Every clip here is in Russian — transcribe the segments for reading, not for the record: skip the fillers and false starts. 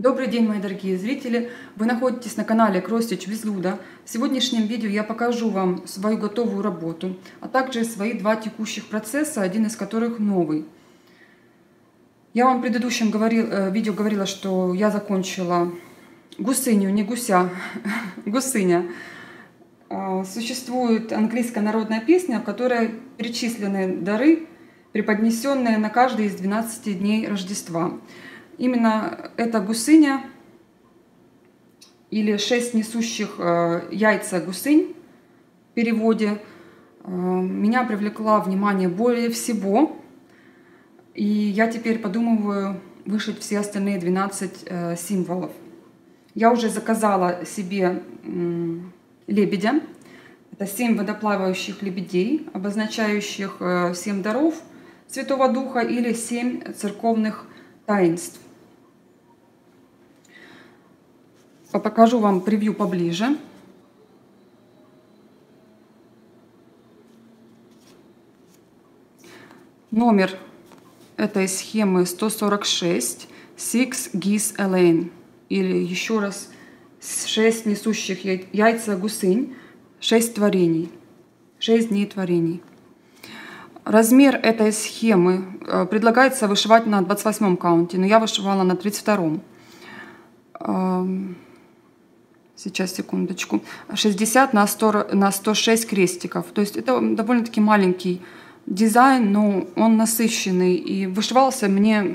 Добрый день, мои дорогие зрители! Вы находитесь на канале Кросстич без Люда. В сегодняшнем видео я покажу вам свою готовую работу, а также свои два текущих процесса, один из которых новый. Я вам в предыдущем видео говорила, что я закончила гусыню, не гуся, гусыня. Существует английская народная песня, в которой перечислены дары, преподнесенные на каждый из 12 дней Рождества. Именно эта гусыня или 6 несущих яйца гусынь в переводе меня привлекла внимание более всего. И я теперь подумываю вышить все остальные 12 символов. Я уже заказала себе лебедя. Это 7 водоплавающих лебедей, обозначающих 7 даров Святого Духа или 7 церковных таинств. Покажу вам превью поближе. Номер этой схемы 146 Six Geese Elaine, или еще раз 6 несущих яйца гусынь, 6 творений, 6 дней творений. Размер этой схемы предлагается вышивать на 28 каунте, но я вышивала на 32. Сейчас, секундочку. 60 на 106 крестиков. То есть это довольно-таки маленький дизайн, но он насыщенный. И вышивался мне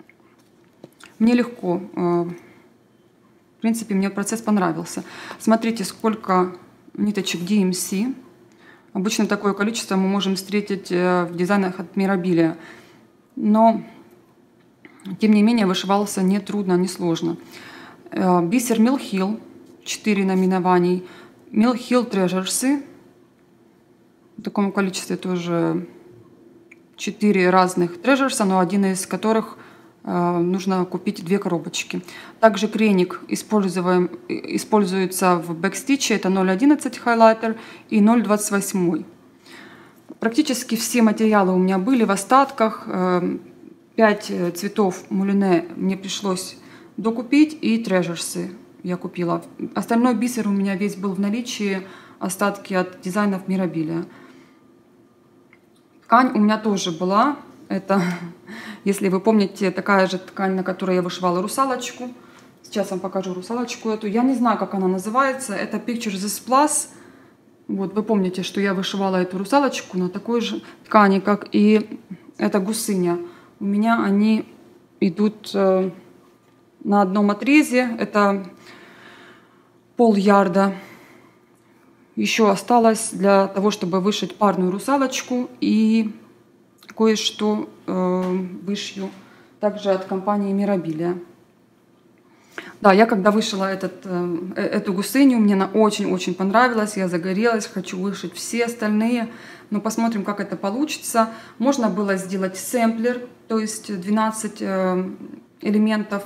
легко. В принципе, мне процесс понравился. Смотрите, сколько ниточек DMC. Обычно такое количество мы можем встретить в дизайнах от Mirabilia. Но, тем не менее, вышивался не трудно, не сложно. Бисер Mill Hill, 4 наименований. Mill Hill Treasures. В таком количестве тоже 4 разных Treasures, но один из которых нужно купить 2 коробочки. Также креник используется в бэкстиче. Это 0.11 хайлайтер и 0.28. Практически все материалы у меня были в остатках. 5 цветов мулине мне пришлось докупить, и Treasures я купила. Остальной бисер у меня весь был в наличии, остатки от дизайнов Mirabilia. Ткань у меня тоже была. Это, если вы помните, такая же ткань, на которой я вышивала русалочку. Сейчас вам покажу русалочку эту. Я не знаю, как она называется. Это Pictures This Plus. Вот, вы помните, что я вышивала эту русалочку на такой же ткани, как и эта гусыня. У меня они идут на одном отрезе. Это пол-ярда. Еще осталось для того, чтобы вышить парную русалочку, и кое-что вышью также от компании Mirabilia. Да, я когда вышила эту гусыню, мне она очень-очень понравилась, я загорелась, хочу вышить все остальные, но посмотрим, как это получится. Можно было сделать сэмплер, то есть 12 элементов,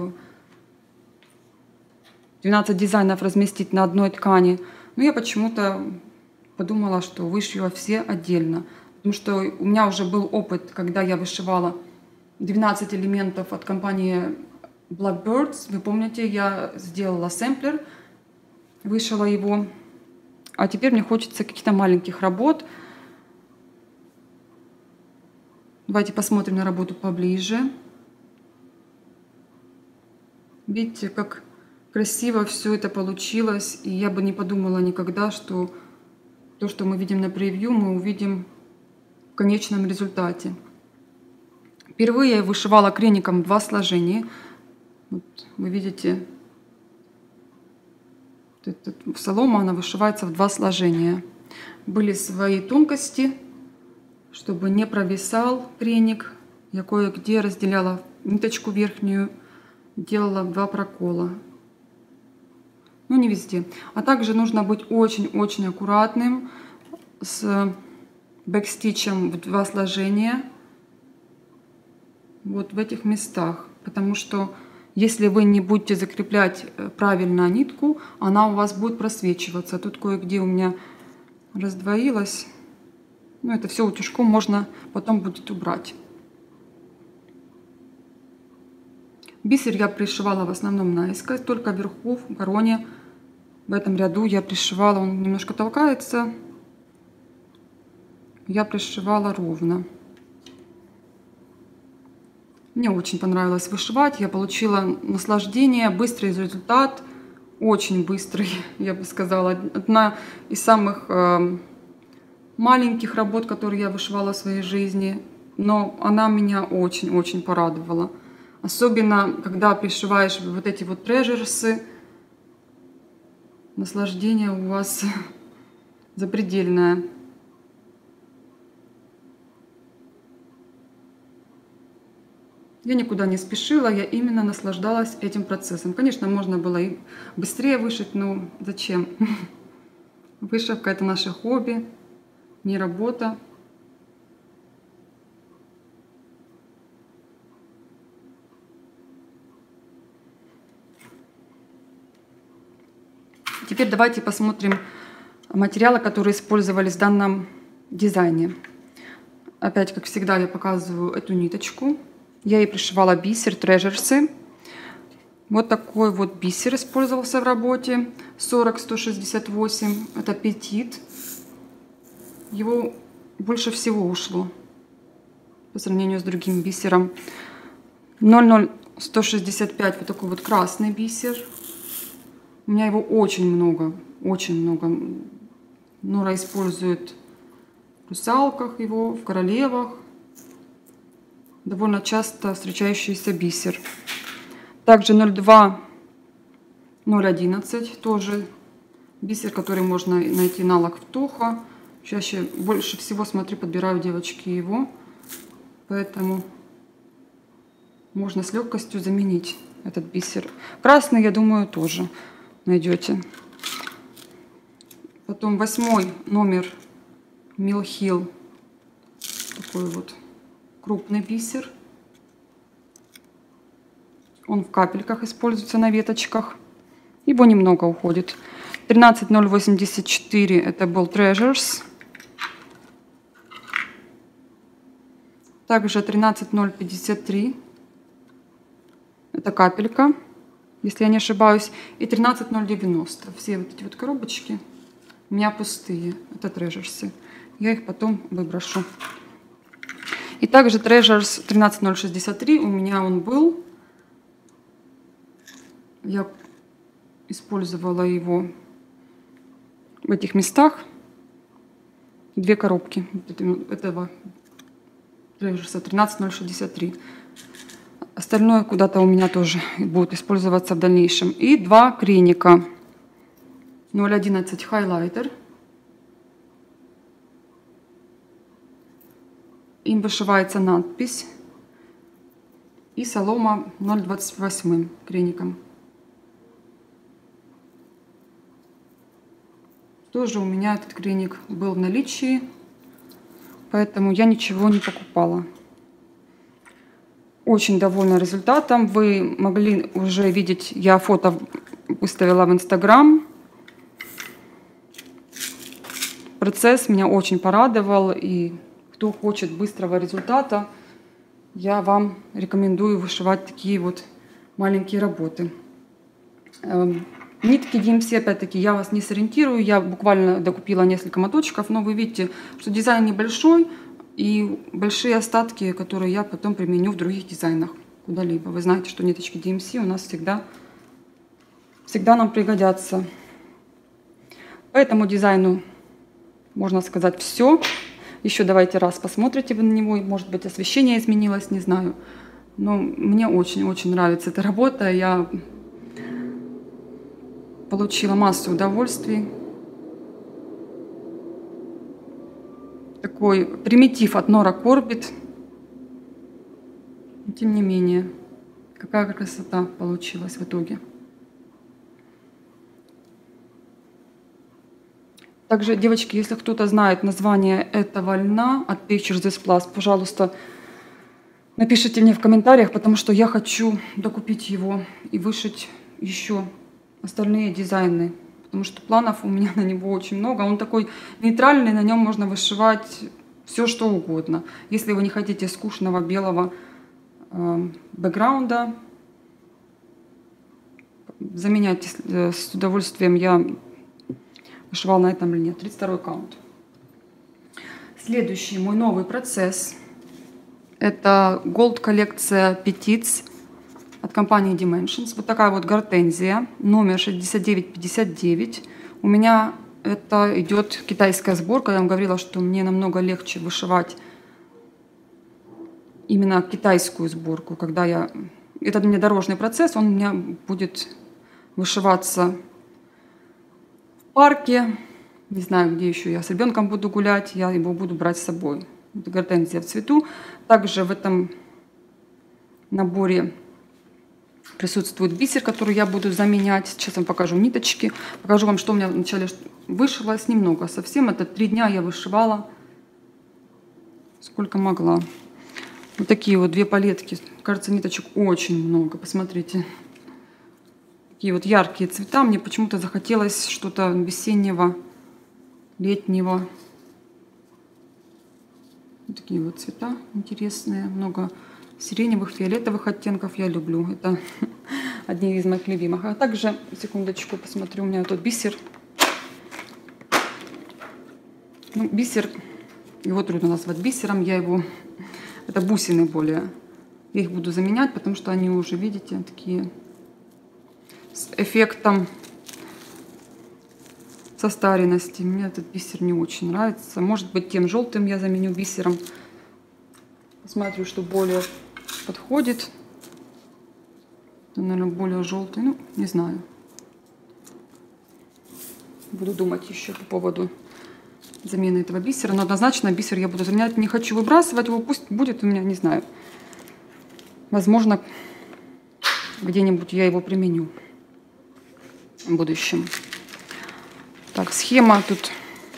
12 дизайнов разместить на одной ткани, но я почему-то подумала, что вышью все отдельно. Потому что у меня уже был опыт, когда я вышивала 12 элементов от компании Blackbirds. Вы помните, я сделала сэмплер, вышила его. А теперь мне хочется каких-то маленьких работ. Давайте посмотрим на работу поближе. Видите, как красиво все это получилось. И я бы не подумала никогда, что то, что мы видим на превью, мы увидим в конечном результате. Впервые я вышивала креником 2 сложения. Вот, вы видите, солома, она вышивается в 2 сложения. Были свои тонкости, чтобы не провисал креник. Я кое-где разделяла ниточку верхнюю, делала 2 прокола. Но не везде. А также нужно быть очень-очень аккуратным с бэкстичем в 2 сложения. Вот в этих местах. Потому что если вы не будете закреплять правильно нитку, она у вас будет просвечиваться. Тут кое-где у меня раздвоилось. Но это все утюжком можно потом будет убрать. Бисер я пришивала в основном наискось, только вверху, в короне, в этом ряду я пришивала, он немножко толкается, я пришивала ровно. Мне очень понравилось вышивать, я получила наслаждение, быстрый результат, очень быстрый, я бы сказала. Одна из самых маленьких работ, которые я вышивала в своей жизни, но она меня очень-очень порадовала. Особенно, когда пришиваешь вот эти вот трежерсы, наслаждение у вас запредельное. Я никуда не спешила, я именно наслаждалась этим процессом. Конечно, можно было и быстрее вышить, но зачем? Вышивка — это наше хобби, не работа. Теперь давайте посмотрим материалы, которые использовались в данном дизайне. Опять, как всегда, я показываю эту ниточку. Я ей пришивала бисер, трежерсы. Вот такой вот бисер использовался в работе. 40-168. Это петит. Его больше всего ушло по сравнению с другим бисером. 00165. Вот такой вот красный бисер. У меня его очень много, очень много. Нора использует в русалках его, в королевах. Довольно часто встречающийся бисер. Также 02-011, тоже бисер, который можно найти на Лактоха. Чаще, больше всего, смотрю, подбираю, девочки, его. Поэтому можно с легкостью заменить этот бисер. Красный, я думаю, тоже найдете. Потом 8 номер Mill Hill. Такой вот крупный бисер. Он в капельках используется на веточках. Его немного уходит. 13084 это был Treasures. Также 13053 это капелька, если я не ошибаюсь. И 13090. Все вот эти вот коробочки у меня пустые. Это Treasures. Я их потом выброшу. И также Treasures 13063 у меня он был. Я использовала его в этих местах. 2 коробки этого Treasures 13063. Остальное куда-то у меня тоже будет использоваться в дальнейшем. И 2 креника. 011 хайлайтер. Им вышивается надпись. И солома 028 креником. Тоже у меня этот креник был в наличии, поэтому я ничего не покупала. Очень довольна результатом. Вы могли уже видеть, я фото выставила в Инстаграм. Процесс меня очень порадовал, и кто хочет быстрого результата, я вам рекомендую вышивать такие вот маленькие работы. Нитки DMC, опять-таки, я вас не сориентирую, я буквально докупила несколько моточков, но вы видите, что дизайн небольшой, и большие остатки, которые я потом применю в других дизайнах куда-либо. Вы знаете, что ниточки DMC у нас всегда нам пригодятся. По этому дизайну, можно сказать, все. Еще давайте раз посмотрите вы на него, может быть, освещение изменилось, не знаю. Но мне очень-очень нравится эта работа, я получила массу удовольствий. Такой примитив от Нора Корбит. Тем не менее, какая красота получилась в итоге. Также, девочки, если кто-то знает название этого льна от Pictures This Plus, пожалуйста, напишите мне в комментариях, потому что я хочу докупить его и вышить еще остальные дизайны, потому что планов у меня на него очень много. Он такой нейтральный, на нем можно вышивать все, что угодно. Если вы не хотите скучного белого бэкграунда, заменять с удовольствием, я вышивала на этом льне. 32 каунт. Следующий мой новый процесс. Это Gold коллекция Petits от компании Dimensions. Вот такая вот гортензия, номер 6959. У меня это идет китайская сборка. Я вам говорила, что мне намного легче вышивать именно китайскую сборку. Когда я... Это для меня дорожный процесс, он у меня будет вышиваться в парке. Не знаю, где еще я с ребенком буду гулять, я его буду брать с собой. Это гортензия в цвету. Также в этом наборе присутствует бисер, который я буду заменять. Сейчас вам покажу ниточки. Покажу вам, что у меня вначале вышилось немного. Совсем это 3 дня я вышивала сколько могла. Вот такие вот 2 палетки. Кажется, ниточек очень много. Посмотрите. Такие вот яркие цвета. Мне почему-то захотелось что-то весеннего, летнего. Вот такие вот цвета интересные. Много сиреневых, фиолетовых оттенков. Я люблю. Это одни из моих любимых. А также, секундочку, посмотрю. У меня тут бисер. Ну, бисер, его трудно назвать бисером. Я его... Это бусины более. Я их буду заменять, потому что они уже, видите, такие с эффектом состаренности. Мне этот бисер не очень нравится. Может быть, тем желтым я заменю бисером. Посмотрю, что более подходит. Это, наверное, более желтый. Ну, не знаю. Буду думать еще по поводу замены этого бисера. Но однозначно бисер я буду заменять. Не хочу выбрасывать его. Пусть будет у меня, не знаю. Возможно, где-нибудь я его применю в будущем. Так, схема тут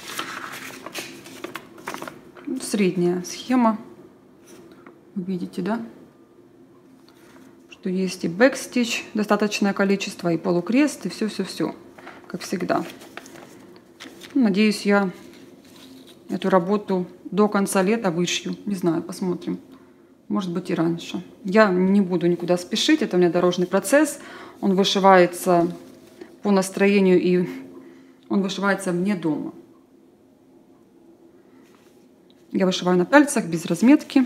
средняя схема. Вы видите, да? Что есть и бэкстич достаточное количество, и полукрест, и все-все-все, как всегда. Надеюсь, я эту работу до конца лета вышью. Не знаю, посмотрим. Может быть, и раньше. Я не буду никуда спешить. Это у меня дорожный процесс. Он вышивается по настроению, и он вышивается вне дома. Я вышиваю на пяльцах, без разметки.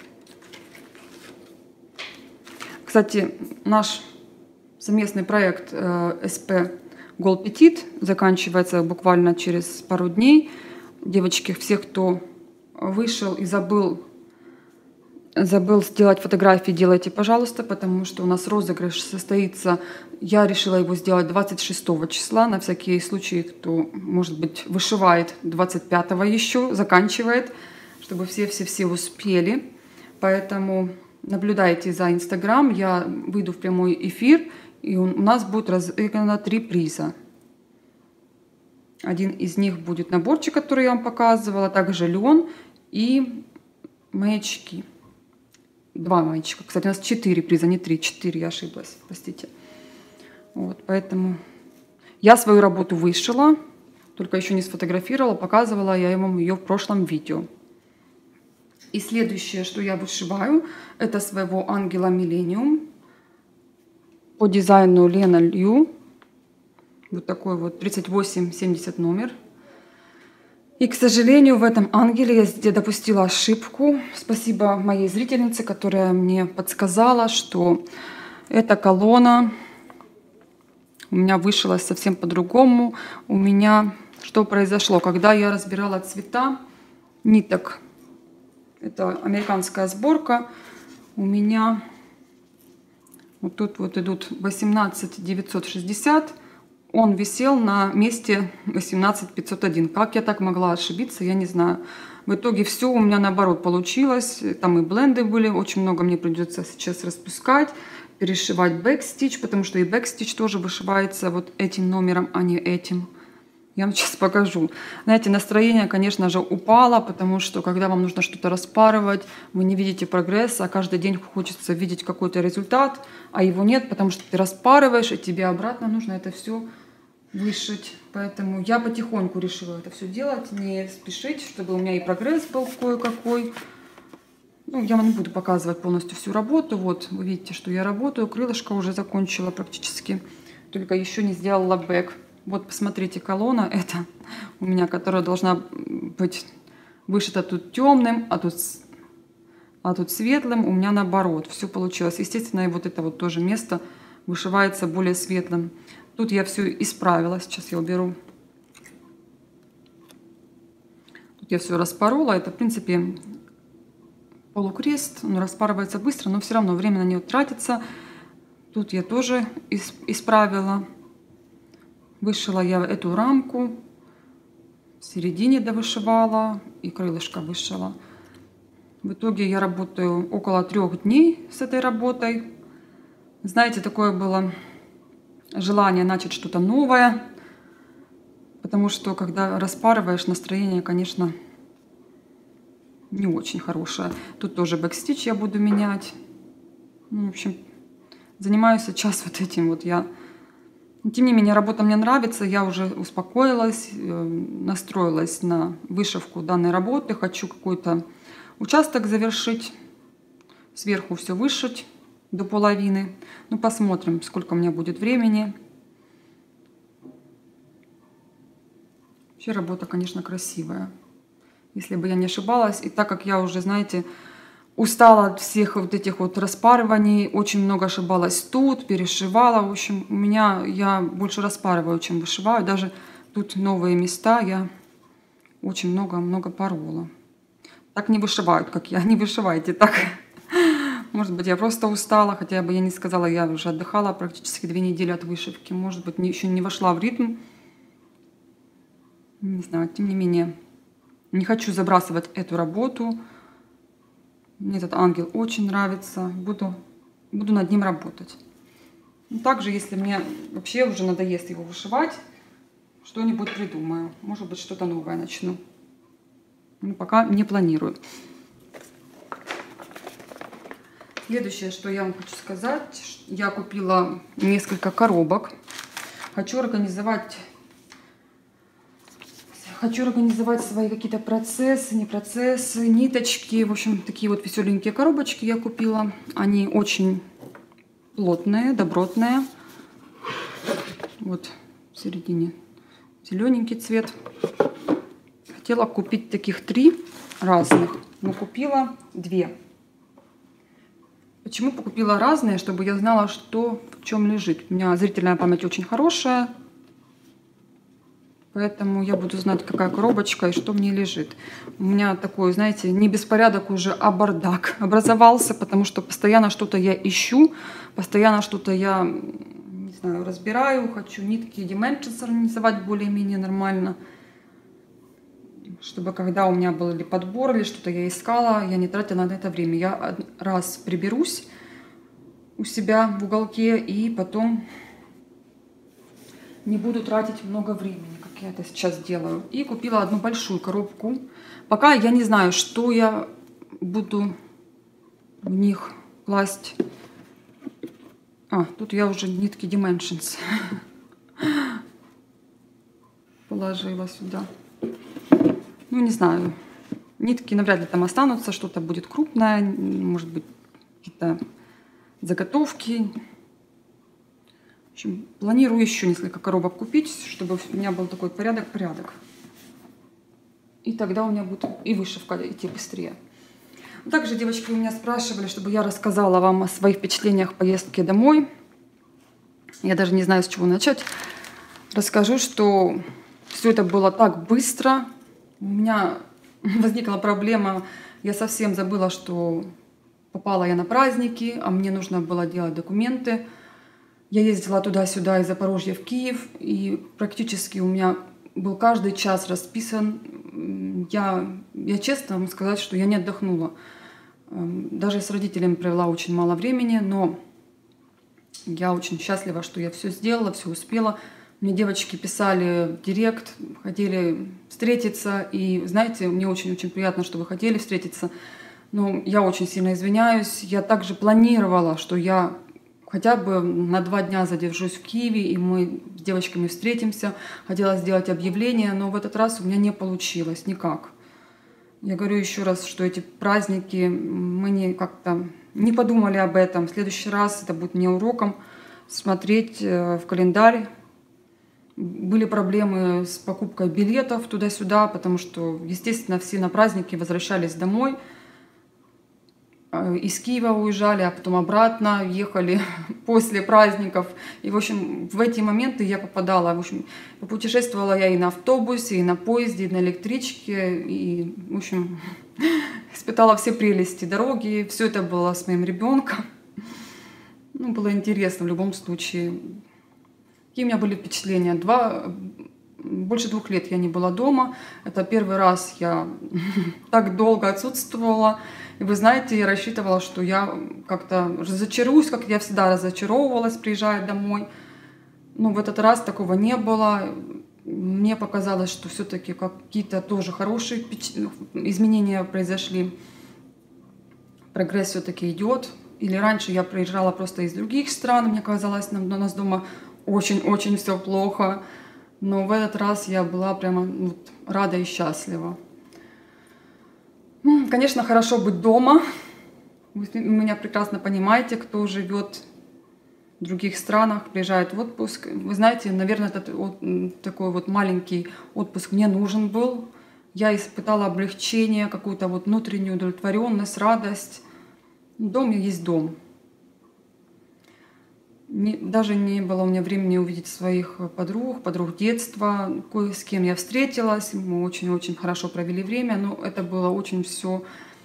Кстати, наш совместный проект SP Gold Petit заканчивается буквально через пару дней. Девочки, всех, кто вышел и забыл сделать фотографии, делайте, пожалуйста, потому что у нас розыгрыш состоится. Я решила его сделать 26 числа, на всякий случай, кто, может быть, вышивает 25-го еще, заканчивает, чтобы все успели. Поэтому наблюдайте за Инстаграм, я выйду в прямой эфир, и у нас будет разыграно 3 приза. Один из них будет наборчик, который я вам показывала, также лен и маячки. 2 маячка. Кстати, у нас 4 приза, не 3, 4, я ошиблась, простите. Вот, поэтому я свою работу вышила, только еще не сфотографировала, показывала я вам ее в прошлом видео. И следующее, что я вышиваю, это своего ангела Millennium по дизайну Лена Лью. Вот такой вот 3870 номер. И, к сожалению, в этом ангеле я допустила ошибку. Спасибо моей зрительнице, которая мне подсказала, что эта колонна у меня вышилась совсем по-другому. У меня что произошло? Когда я разбирала цвета ниток, это американская сборка, у меня вот тут вот идут 18960. Он висел на месте 18501. Как я так могла ошибиться, я не знаю. В итоге все у меня наоборот получилось. Там и бленды были. Очень много мне придется сейчас распускать, перешивать бэкстич, потому что и бэкстич тоже вышивается вот этим номером, а не этим. Я вам сейчас покажу. Знаете, настроение, конечно же, упало, потому что когда вам нужно что-то распарывать, вы не видите прогресса, а каждый день хочется видеть какой-то результат, а его нет, потому что ты распарываешь, и тебе обратно нужно это все вышить. Поэтому я потихоньку решила это все делать, не спешить, чтобы у меня и прогресс был кое-какой. Ну, я вам не буду показывать полностью всю работу. Вот, вы видите, что я работаю. Крылышко уже закончила практически только еще не сделала бэк. Вот посмотрите, колонна это у меня, которая должна быть вышита тут темным, а тут светлым, у меня наоборот. Все получилось. Естественно, и вот это вот тоже место вышивается более светлым. Тут я все исправила. Сейчас я уберу. Тут я все распорола. Это, в принципе, полукрест. Он распарывается быстро, но все равно время на него тратится. Тут я тоже исправила. Вышила я эту рамку. В середине довышивала и крылышко вышила. В итоге я работаю около 3 дней с этой работой. Знаете, такое было желание начать что-то новое. Потому что, когда распарываешь, настроение, конечно, не очень хорошее. Тут тоже бэкстич я буду менять. Ну, в общем, занимаюсь сейчас вот этим вот я. Тем не менее, работа мне нравится. Я уже успокоилась, настроилась на вышивку данной работы. Хочу какой-то участок завершить. Сверху все вышить до половины. Ну, посмотрим, сколько у меня будет времени. Вообще работа, конечно, красивая. Если бы я не ошибалась. И так как я уже, знаете, устала от всех вот этих вот распарываний, очень много ошибалась тут, перешивала. В общем, я больше распарываю, чем вышиваю. Даже тут новые места я очень много порола. Так не вышивают, как я. Не вышивайте так. Может быть, я просто устала, хотя бы я не сказала, я уже отдыхала практически 2 недели от вышивки. Может быть, еще не вошла в ритм. Не знаю, тем не менее, не хочу забрасывать эту работу. Мне этот ангел очень нравится. Буду над ним работать. Также, если мне вообще уже надоест его вышивать, что-нибудь придумаю. Может быть, что-то новое начну. Но пока не планирую. Следующее, что я вам хочу сказать. Я купила несколько коробок. Хочу организовать свои какие-то процессы, не процессы, ниточки. В общем, такие вот веселенькие коробочки я купила. Они очень плотные, добротные. Вот в середине зелененький цвет. Хотела купить таких 3 разных, но купила 2. Почему купила разные? Чтобы я знала, что в чем лежит. У меня зрительная память очень хорошая. Поэтому я буду знать, какая коробочка и что в ней лежит. У меня такой, знаете, не беспорядок уже, а бардак образовался, потому что постоянно что-то я ищу, постоянно что-то я, не знаю, разбираю. Хочу нитки Dimensions организовать более-менее нормально, чтобы когда у меня был или подбор, или что-то я искала, я не тратила на это время. Я раз приберусь у себя в уголке и потом не буду тратить много времени, как я это сейчас делаю. И купила одну большую коробку. Пока я не знаю, что я буду в них класть. Тут я уже нитки Dimensions положила сюда. Ну, не знаю. Нитки навряд ли там останутся. Что-то будет крупное. Может быть, какие-то заготовки. В общем, планирую еще несколько коробок купить, чтобы у меня был такой порядок. И тогда у меня будет и вышивка идти быстрее. Также девочки у меня спрашивали, чтобы я рассказала вам о своих впечатлениях поездки домой. Я даже не знаю, с чего начать. Расскажу, что все это было так быстро. У меня возникла проблема. Я совсем забыла, что попала я на праздники, а мне нужно было делать документы. Я ездила туда-сюда из Запорожья в Киев, и практически у меня был каждый час расписан. Я честно вам сказать, что я не отдохнула. Даже с родителями провела очень мало времени, но я очень счастлива, что я все сделала, все успела. Мне девочки писали в директ, хотели встретиться, и знаете, мне очень-очень приятно, что вы хотели встретиться. Но я очень сильно извиняюсь. Я также планировала, что я хотя бы на 2 дня задержусь в Киеве, и мы с девочками встретимся. Хотела сделать объявление, но в этот раз у меня не получилось никак. Я говорю еще раз, что эти праздники, мы как-то не подумали об этом. В следующий раз это будет мне уроком. смотреть в календарь. Были проблемы с покупкой билетов туда-сюда, потому что, естественно, все на праздники возвращались домой. Из Киева уезжали, а потом обратно ехали после праздников. И, в общем, в эти моменты я попадала. В общем, попутешествовала я и на автобусе, и на поезде, и на электричке. И, в общем, испытала все прелести дороги. Все это было с моим ребенком. Ну, было интересно в любом случае. Какие у меня были впечатления? Больше 2 лет я не была дома. Это первый раз я так долго отсутствовала. И вы знаете, я рассчитывала, что я как-то разочаруюсь, как я всегда разочаровывалась, приезжая домой. Но в этот раз такого не было. Мне показалось, что все-таки какие-то тоже хорошие изменения произошли. Прогресс все-таки идет. Или раньше я приезжала просто из других стран, мне казалось, у нас дома очень-очень все плохо. Но в этот раз я была прямо рада и счастлива. Конечно, хорошо быть дома. Вы меня прекрасно понимаете, кто живет в других странах, приезжает в отпуск. Вы знаете, наверное, такой вот маленький отпуск мне нужен был. Я испытала облегчение, какую-то вот внутреннюю удовлетворенность, радость. Дом есть дом. Даже не было у меня времени увидеть своих подруг детства, кое с кем я встретилась. Мы очень-очень хорошо провели время, но это было очень все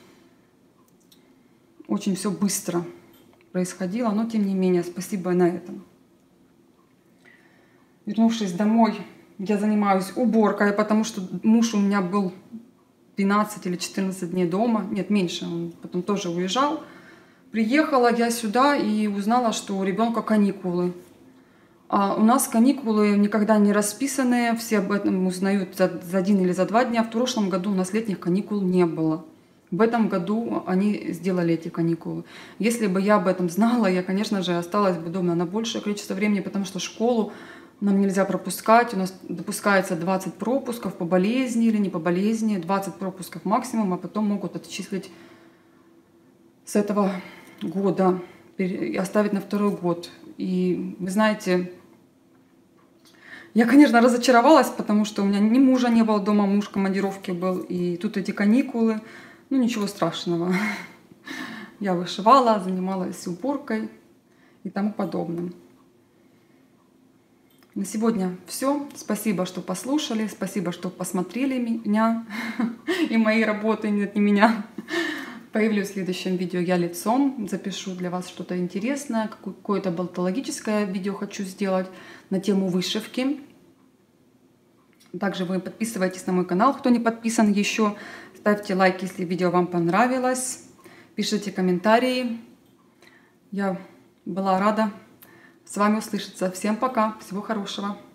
быстро происходило. Но тем не менее, спасибо на этом. Вернувшись домой, я занимаюсь уборкой, потому что муж у меня был 12 или 14 дней дома. Нет, меньше, он потом тоже уезжал. Приехала я сюда и узнала, что у ребенка каникулы. А у нас каникулы никогда не расписанные, все об этом узнают за 1 или за 2 дня. В прошлом году у нас летних каникул не было. В этом году они сделали эти каникулы. Если бы я об этом знала, я, конечно же, осталась бы дома на большее количество времени, потому что школу нам нельзя пропускать. У нас допускается 20 пропусков по болезни или не по болезни, 20 пропусков максимум, а потом могут отчислить с этого года и оставить на 2-й год. И вы знаете, я, конечно, разочаровалась, потому что у меня ни мужа не было дома, муж в командировке был, и тут эти каникулы. Ну, ничего страшного. Я вышивала, занималась уборкой и тому подобным. На сегодня все. Спасибо, что послушали, спасибо, что посмотрели меня и мои работы, нет, не меня. Появлюсь в следующем видео я лицом, запишу для вас что-то интересное, какое-то болтологическое видео хочу сделать на тему вышивки. Также вы подписывайтесь на мой канал, кто не подписан еще. Ставьте лайк, если видео вам понравилось. Пишите комментарии. Я была рада с вами услышаться. Всем пока, всего хорошего.